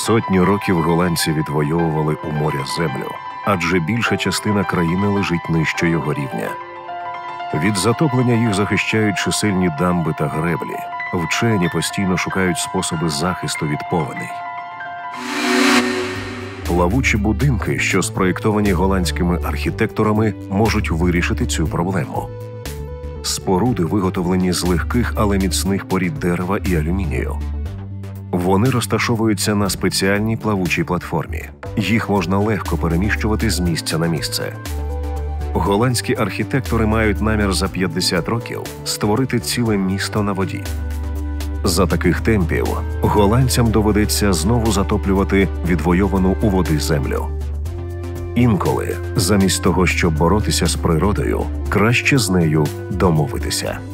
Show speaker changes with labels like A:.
A: Сотні років голландці відвоювали у моря землю, адже більша частина країни лежить нижче його рівня. Від затоплення їх захищають чисельні дамби та греблі. Вчені постійно шукають способи захисту від повеней. Плавучі будинки, що спроєктовані голландськими архітекторами, можуть вирішити цю проблему. Споруди виготовлені з легких, але міцних порід дерева і алюмінію. Вони розташовуються на спеціальній плавучій платформі. Їх можна легко переміщувати з місця на місце. Голландські архітектори мають намір за 50 років створити ціле місто на воді. За таких темпів голландцям доведеться знову затоплювати відвойовану у води землю. Інколи, замість того, щоб боротися з природою, краще з нею домовитися.